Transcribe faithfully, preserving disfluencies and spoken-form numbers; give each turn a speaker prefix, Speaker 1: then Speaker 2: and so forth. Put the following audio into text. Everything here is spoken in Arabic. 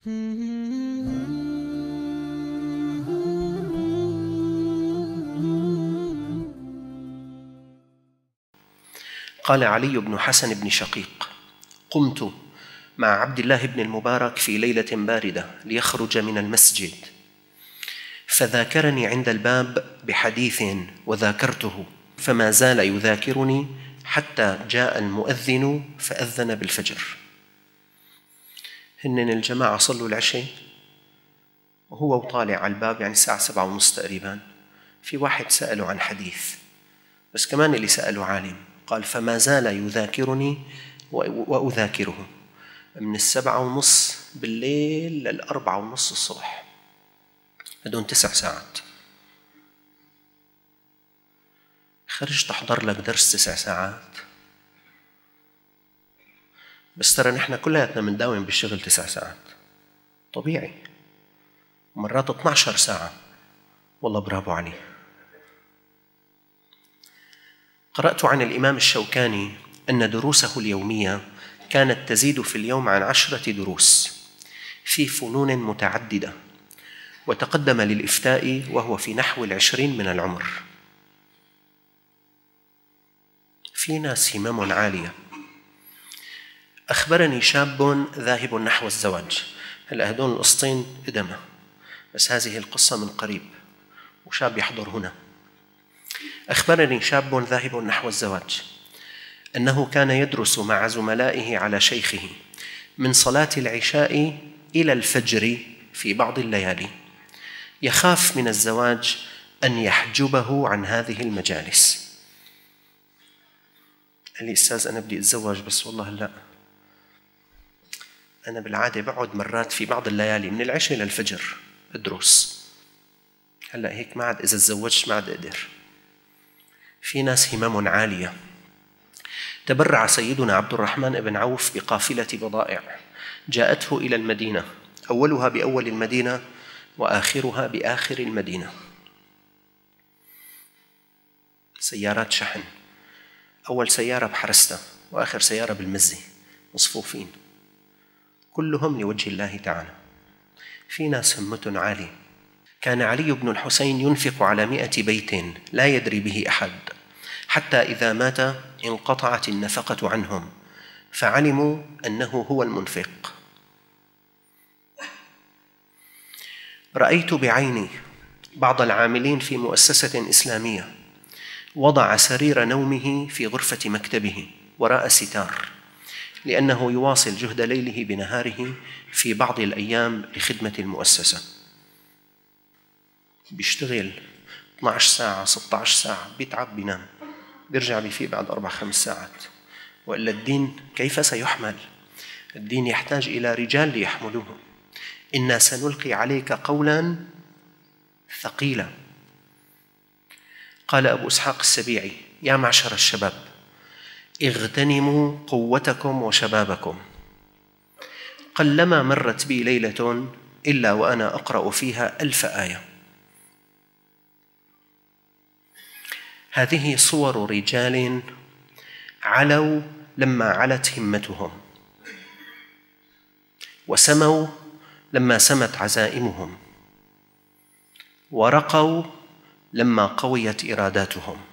Speaker 1: قال علي بن حسن بن شقيق: قمت مع عبد الله بن المبارك في ليلة باردة ليخرج من المسجد، فذاكرني عند الباب بحديث وذاكرته، فما زال يذاكرني حتى جاء المؤذن فأذن بالفجر. هن الجماعة صلوا العشاء وهو وطالع على الباب، يعني الساعة سبعة ونص تقريبا، في واحد سأله عن حديث، بس كمان اللي سأله عالم. قال: فما زال يذاكرني وأذاكره من السبعة ونص بالليل للأربعة ونص الصبح، هدون تسع ساعات. خرجت أحضر لك درس تسع ساعات؟ بس ترى نحن كلياتنا منداوم بالشغل تسع ساعات طبيعي، مرات اثنتا عشرة ساعة. والله برافو عليه. قرأت عن الإمام الشوكاني أن دروسه اليومية كانت تزيد في اليوم عن عشرة دروس في فنون متعددة، وتقدم للإفتاء وهو في نحو العشرين من العمر. في ناس همم عالية. أخبرني شاب ذاهب نحو الزواج، هلأ هدول القسطين قدمة، بس هذه القصة من قريب وشاب يحضر هنا. أخبرني شاب ذاهب نحو الزواج أنه كان يدرس مع زملائه على شيخه من صلاة العشاء إلى الفجر في بعض الليالي، يخاف من الزواج أن يحجبه عن هذه المجالس. قال لي: أستاذ أنا بدي أتزوج، بس والله لا، أنا بالعادة بقعد مرات في بعض الليالي من العشاء للفجر أدرس، هلأ هيك ما عاد إذا تزوجت ما عاد أقدر. في ناس همم عالية. تبرع سيدنا عبد الرحمن بن عوف بقافلة بضائع جاءته إلى المدينة، أولها بأول المدينة وآخرها بآخر المدينة، سيارات شحن، أول سيارة بحرستة وآخر سيارة بالمزة، مصفوفين كلهم لوجه الله تعالى. في ناس همة عالية. كان علي بن الحسين ينفق على مئة بيت لا يدري به أحد، حتى إذا مات انقطعت النفقة عنهم فعلموا أنه هو المنفق. رأيت بعيني بعض العاملين في مؤسسة إسلامية وضع سرير نومه في غرفة مكتبه وراء ستار، لأنه يواصل جهد ليله بنهاره في بعض الأيام لخدمة المؤسسة. بيشتغل اثنتا عشرة ساعة ستة عشر ساعة، بيتعب بينام، بيرجع بيفيق بعد أربع خمس ساعات. وإلا الدين كيف سيحمل؟ الدين يحتاج إلى رجال ليحملوه. إنا سنلقي عليك قولا ثقيلا. قال أبو إسحاق السبيعي: يا معشر الشباب، اغتنموا قوتكم وشبابكم. قلما مرت بي ليلة إلا وأنا أقرأ فيها ألف آية. هذه صور رجال علوا لما علت همتهم، وسموا لما سمت عزائمهم، ورقوا لما قويت إراداتهم.